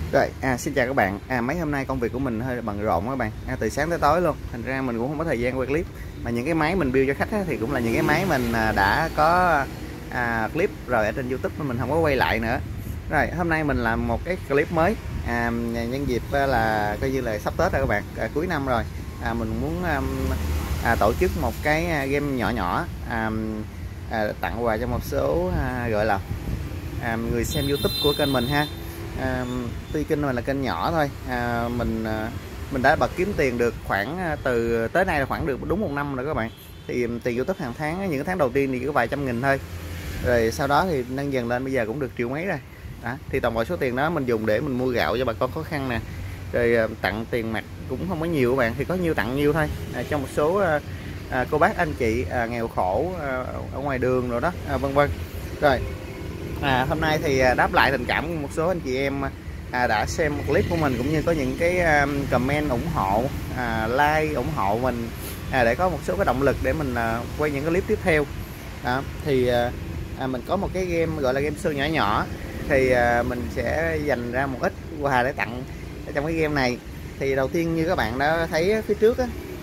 Rồi, xin chào các bạn. Mấy hôm nay công việc của mình hơi bận rộn các bạn. Từ sáng tới tối luôn. Thành ra mình cũng không có thời gian quay clip. Mà những cái máy mình build cho khách thì cũng là những cái máy mình đã có clip rồi ở trên YouTube, mình không có quay lại nữa. Rồi, hôm nay mình làm một cái clip mới. Nhân dịp là coi như là sắp Tết rồi các bạn, cuối năm rồi. Mình muốn tổ chức một cái game nhỏ nhỏ, tặng quà cho một số gọi là người xem YouTube của kênh mình ha. Tuy kênh mình là kênh nhỏ thôi, mình đã bật kiếm tiền được khoảng từ tới nay là khoảng được đúng 1 năm rồi các bạn. Thì tiền YouTube hàng tháng, những tháng đầu tiên thì có vài trăm nghìn thôi, rồi sau đó thì nâng dần lên, bây giờ cũng được triệu mấy rồi đó. Thì tổng cộng số tiền đó mình dùng để mình mua gạo cho bà con khó khăn nè, rồi tặng tiền mặt cũng không có nhiều các bạn, thì có nhiêu tặng nhiêu thôi, cho một số cô bác anh chị nghèo khổ ở ngoài đường rồi đó, vân vân. Rồi hôm nay thì đáp lại tình cảm của một số anh chị em đã xem một clip của mình, cũng như có những cái comment ủng hộ, like ủng hộ mình, để có một số cái động lực để mình quay những cái clip tiếp theo đó. Thì mình có một cái game gọi là game show nhỏ nhỏ, thì mình sẽ dành ra một ít quà để tặng trong cái game này. Thì đầu tiên như các bạn đã thấy phía trước á,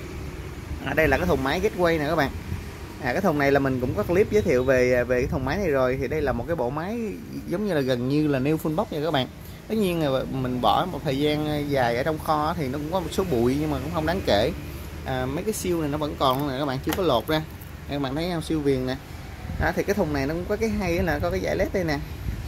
đây là cái thùng máy Gateway nè các bạn. Cái thùng này là mình cũng có clip giới thiệu về cái thùng máy này rồi. Thì đây là một cái bộ máy giống như là gần như là new full box nha các bạn. Tất nhiên là mình bỏ một thời gian dài ở trong kho thì nó cũng có một số bụi, nhưng mà cũng không đáng kể. Mấy cái siêu này nó vẫn còn nè các bạn, chưa có lột ra. Các bạn thấy không, siêu viền nè. Thì cái thùng này nó cũng có cái hay là có cái dải led đây nè.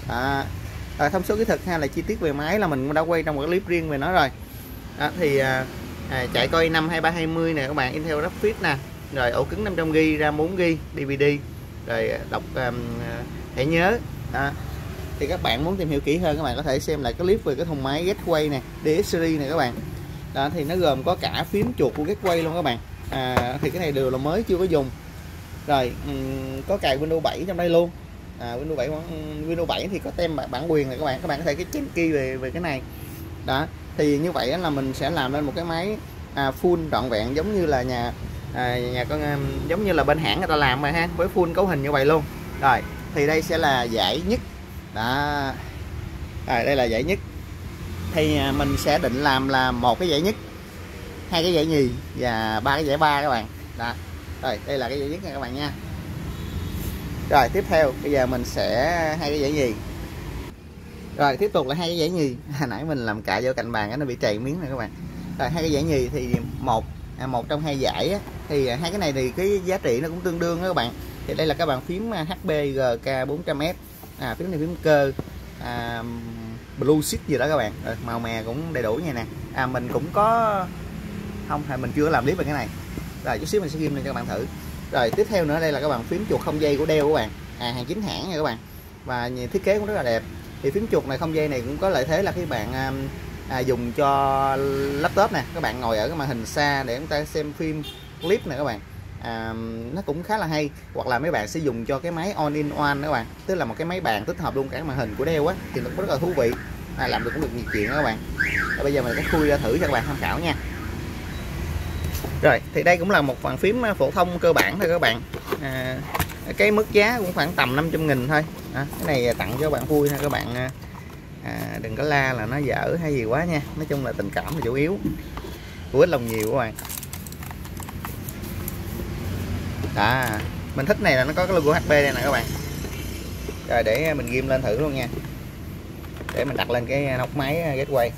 Thông số kỹ thuật hay là chi tiết về máy là mình cũng đã quay trong một cái clip riêng về nó rồi. Thì chạy coi i5 2320 nè các bạn, Intel Rapid nè, rồi ổ cứng 500GB, RAM 4GB, DVD, rồi đọc thẻ nhớ đó. Thì các bạn muốn tìm hiểu kỹ hơn, các bạn có thể xem lại cái clip về cái thùng máy Gateway này, DS series này các bạn đó. Thì nó gồm có cả phím chuột của Gateway luôn các bạn. Thì cái này đều là mới, chưa có dùng. Rồi có cài Windows 7 trong đây luôn. Windows 7 thì có tem bản quyền này các bạn, có thể cái chén key về cái này đó. Thì như vậy là mình sẽ làm lên một cái máy full trọn vẹn, giống như là nhà con, giống như là bên hãng người ta làm mà ha, với full cấu hình như vậy luôn. Rồi thì đây sẽ là giải nhất đó. Đây là giải nhất. Thì mình sẽ định làm là một cái giải nhất, 2 cái giải nhì và 3 cái giải ba các bạn đó. Rồi đây là cái giải nhất nha các bạn nha. Rồi tiếp theo bây giờ mình sẽ 2 cái giải nhì. Rồi tiếp tục là 2 cái giải nhì. Nãy mình làm cạ vô cạnh bàn nó bị trầy miếng này các bạn. Rồi 2 cái giải nhì thì một trong 2 giải á, thì 2 cái này thì cái giá trị nó cũng tương đương đó các bạn. Thì đây là các bàn phím HP GK 400S, phím này phím cơ, Blue Sheet gì đó các bạn. Rồi, màu mè cũng đầy đủ nha nè. Mình cũng có mình chưa có làm clip về cái này. Rồi chút xíu mình sẽ ghim lên cho các bạn thử. Rồi tiếp theo nữa, đây là các bạn phím chuột không dây của Dell các bạn, hàng chính hãng nha các bạn, và thiết kế cũng rất là đẹp. Thì phím chuột này không dây này cũng có lợi thế là các bạn dùng cho laptop nè, các bạn ngồi ở cái màn hình xa để chúng ta xem phim clip nè các bạn. Nó cũng khá là hay. Hoặc là mấy bạn sẽ dùng cho cái máy all in one các bạn, tức là một cái máy bàn tích hợp luôn cả màn hình của Dell á, thì nó cũng rất là thú vị. Làm được cũng được nhiều chuyện đó các bạn. Rồi bây giờ mình sẽ khui ra thử cho các bạn tham khảo nha. Rồi thì đây cũng là một bàn phím phổ thông cơ bản thôi các bạn. Cái mức giá cũng khoảng tầm 500.000 thôi. Cái này tặng cho bạn vui thôi các bạn. Đừng có la là nó dở hay gì quá nha. Nói chung là tình cảm là chủ yếu, của ít lòng nhiều các bạn. Mình thích này là nó có cái logo HP đây nè các bạn. Rồi để mình ghim lên thử luôn nha, để mình đặt lên cái nóc máy Gateway.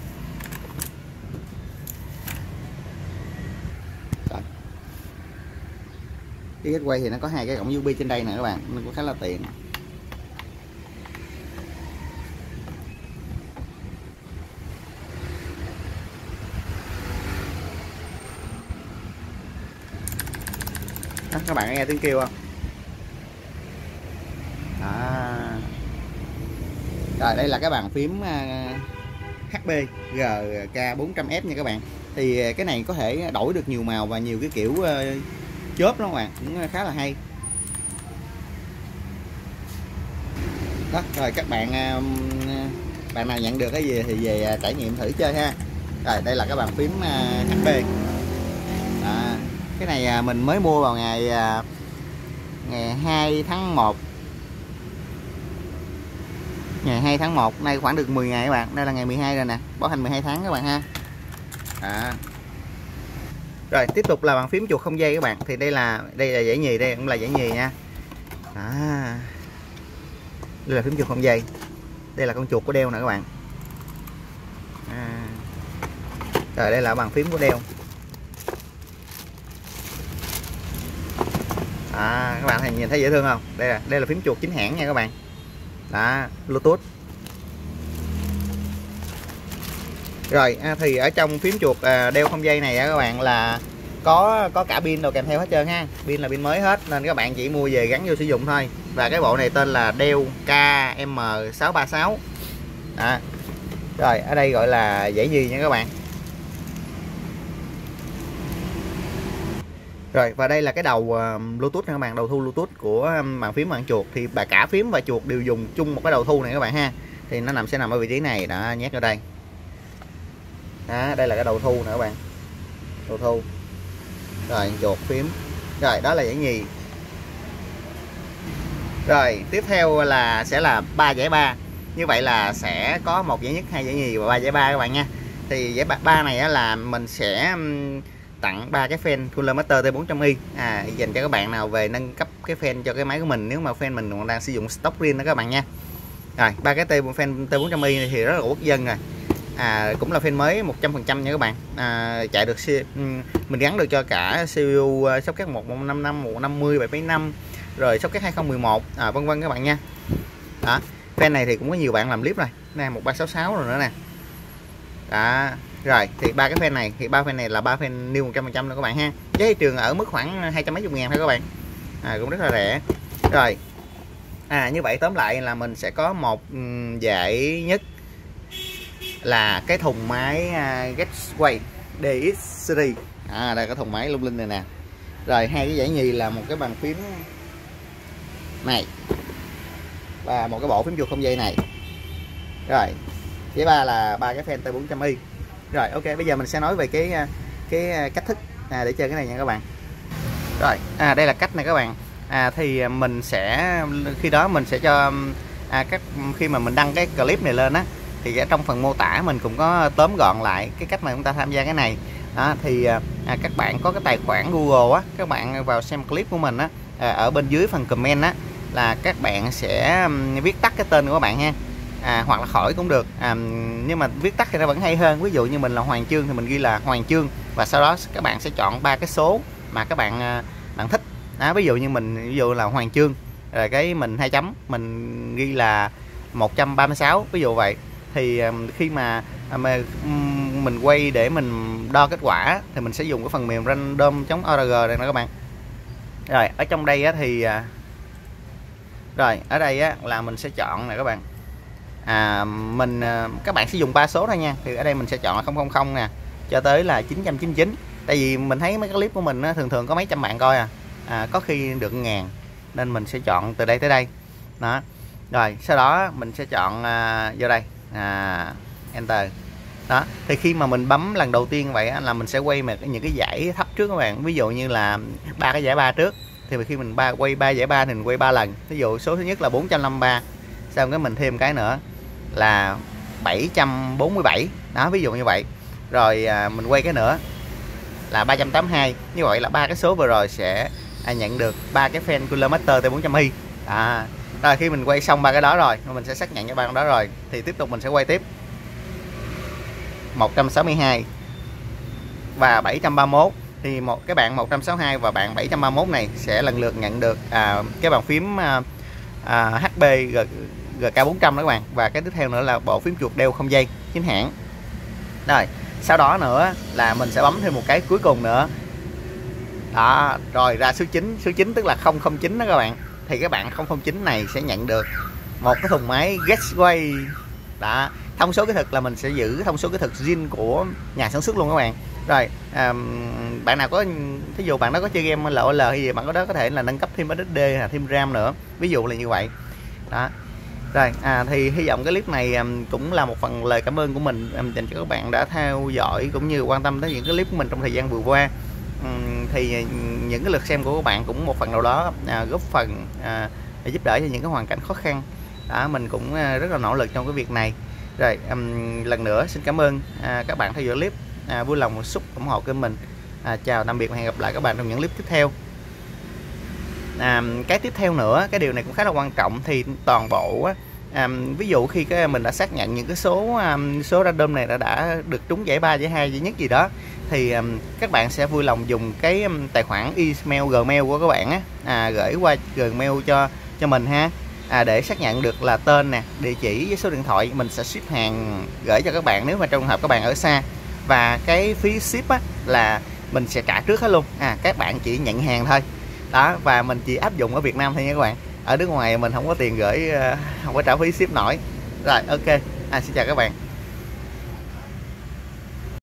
Cái Gateway thì nó có 2 cái cổng USB trên đây nè các bạn, nó cũng khá là tiện. Đó, các bạn nghe tiếng kêu không? Rồi đây là cái bàn phím HP GK 400S nha các bạn. Thì cái này có thể đổi được nhiều màu và nhiều cái kiểu chớp đó các bạn, cũng khá là hay đó. Rồi các bạn nào nhận được cái gì thì về trải nghiệm thử chơi ha. Rồi đây là cái bàn phím HP. Cái này mình mới mua vào ngày 2 tháng 1 Ngày 2 tháng 1, nay khoảng được 10 ngày các bạn. Đây là ngày 12 rồi nè, bảo hành 12 tháng các bạn ha. Rồi tiếp tục là bàn phím chuột không dây các bạn. Thì đây là dãy nhì, đây cũng là dãy nhì nha. Đây là phím chuột không dây. Đây là con chuột của Dell nè các bạn. Rồi đây là bàn phím của Dell. Các bạn nhìn thấy dễ thương không? Đây là phím chuột chính hãng nha các bạn. Đó, Bluetooth. Rồi thì ở trong phím chuột Dell không dây này các bạn là có cả pin đồ kèm theo hết trơn ha. Pin là pin mới hết nên các bạn chỉ mua về gắn vô sử dụng thôi. Và cái bộ này tên là Dell KM636. Đó. Rồi ở đây gọi là dãy nhì nha các bạn. Rồi và đây là cái đầu Bluetooth nha các bạn, đầu thu Bluetooth của bàn phím bàn chuột. Thì cả phím và chuột đều dùng chung một cái đầu thu này các bạn ha. Thì nó sẽ nằm ở vị trí này, đã nhét ở đây. Đó, đây là cái đầu thu nè các bạn. Đầu thu. Rồi chuột phím. Rồi đó là dãy nhì. Rồi tiếp theo là sẽ là 3 dãy 3. Như vậy là sẽ có một dãy nhất, 2 dãy nhì và 3 dãy 3 các bạn nha. Thì dãy 3 này là mình sẽ tặng 3 cái fan Cooler Master T400i dành cho các bạn nào về nâng cấp cái fan cho cái máy của mình, nếu mà fan mình còn đang sử dụng stock riêng đó các bạn nha. Rồi 3 cái fan T400i thì rất là quốc dân rồi. Cũng là fan mới 100% nha các bạn. Chạy được mình gắn được cho cả CPU socket 1155, 150, 775, rồi socket 2011 vân vân các bạn nha. Đó, fan này thì cũng có nhiều bạn làm clip rồi nè, 1366 rồi nữa nè. Đó. Rồi thì 3 cái fan này thì 3 fan này là 3 fan new 100% luôn các bạn ha. Giá thị trường ở mức khoảng 200 mấy chục ngàn thôi các bạn. Cũng rất là rẻ. Rồi. Như vậy tóm lại là mình sẽ có một dãy nhất là cái thùng máy Gateway DX series. Đây cái thùng máy lung linh này nè. Rồi hai cái dãy nhì là một cái bàn phím này và một cái bộ phím chuột không dây này. Rồi dãy 3 là 3 cái fan T400i. Rồi ok, bây giờ mình sẽ nói về cái cách thức để chơi cái này nha các bạn. Rồi đây là cách này các bạn. Thì mình sẽ khi đó mình sẽ cho khi mà mình đăng cái clip này lên á, thì ở trong phần mô tả mình cũng có tóm gọn lại cái cách mà chúng ta tham gia cái này. Thì các bạn có cái tài khoản Google á, các bạn vào xem clip của mình á, ở bên dưới phần comment á là các bạn sẽ viết tắt cái tên của các bạn ha. Hoặc là khỏi cũng được, nhưng mà viết tắt thì nó vẫn hay hơn. Ví dụ như mình là Hoàng Chương thì mình ghi là Hoàng Chương, và sau đó các bạn sẽ chọn 3 cái số mà các bạn thích. Ví dụ như mình là Hoàng Chương, rồi cái mình 2 chấm mình ghi là 136 ví dụ vậy. Thì khi mà mình quay để mình đo kết quả thì mình sẽ dùng cái phần mềm random.org đây nè các bạn. Rồi ở trong đây á thì rồi ở đây á là mình sẽ chọn này các bạn. Các bạn sẽ dùng 3 số thôi nha. Thì ở đây mình sẽ chọn là 000 nè cho tới là 999. Tại vì mình thấy mấy cái clip của mình á, thường có mấy trăm bạn coi có khi được 1000, nên mình sẽ chọn từ đây tới đây. Đó. Rồi sau đó mình sẽ chọn vô đây enter. Đó, thì khi mà mình bấm lần đầu tiên vậy là mình sẽ quay những cái dãy thấp trước các bạn. Ví dụ như là 3 cái dãy 3 trước, thì khi mình quay 3 dãy 3 thì mình quay 3 lần. Ví dụ số thứ nhất là 453, xong cái mình thêm cái nữa là 747. Đó, ví dụ như vậy. Rồi mình quay cái nữa là 382. Như vậy là 3 cái số vừa rồi sẽ nhận được 3 cái fan Cooler Master T400i. Rồi khi mình quay xong 3 cái đó rồi, mình sẽ xác nhận cho 3 cái đó rồi thì tiếp tục mình sẽ quay tiếp 162 và 731. Thì cái bạn 162 và bạn 731 này sẽ lần lượt nhận được cái bàn phím HP GK400 đó các bạn. Và cái tiếp theo nữa là bộ phím chuột Dell không dây chính hãng. Rồi sau đó nữa là mình sẽ bấm thêm một cái cuối cùng nữa. Đó, rồi ra số 9. Số 9 tức là 009 đó các bạn. Thì các bạn 009 này sẽ nhận được một cái thùng máy Gateway. Đó, thông số kỹ thuật là mình sẽ giữ thông số kỹ thuật zin của nhà sản xuất luôn các bạn. Rồi bạn nào có, thí dụ bạn đó có chơi game LOL hay gì, bạn có đó có thể là nâng cấp thêm SSD hay thêm RAM nữa, ví dụ là như vậy. Đó. Rồi thì hy vọng cái clip này cũng là một phần lời cảm ơn của mình dành cho các bạn đã theo dõi cũng như quan tâm tới những cái clip của mình trong thời gian vừa qua. Thì những cái lượt xem của các bạn cũng một phần nào đó góp phần để giúp đỡ cho những cái hoàn cảnh khó khăn đó, mình cũng rất là nỗ lực trong cái việc này. Rồi lần nữa xin cảm ơn các bạn theo dõi clip, vui lòng xúc ủng hộ kênh mình. Chào tạm biệt và hẹn gặp lại các bạn trong những clip tiếp theo. Cái tiếp theo nữa, cái điều này cũng khá là quan trọng, thì toàn bộ ví dụ khi mình đã xác nhận những cái số random này đã được trúng giải 3, giải 2, giải nhất gì đó, thì các bạn sẽ vui lòng dùng cái tài khoản email Gmail của các bạn gửi qua Gmail cho mình ha, để xác nhận được là tên nè, địa chỉ với số điện thoại. Mình sẽ ship hàng gửi cho các bạn nếu mà trong trường hợp các bạn ở xa, và cái phí ship là mình sẽ trả trước hết luôn. Các bạn chỉ nhận hàng thôi đó, và mình chỉ áp dụng ở Việt Nam thôi nha các bạn. Ở nước ngoài mình không có tiền gửi, không có trả phí ship nổi. Rồi ok, xin chào các bạn.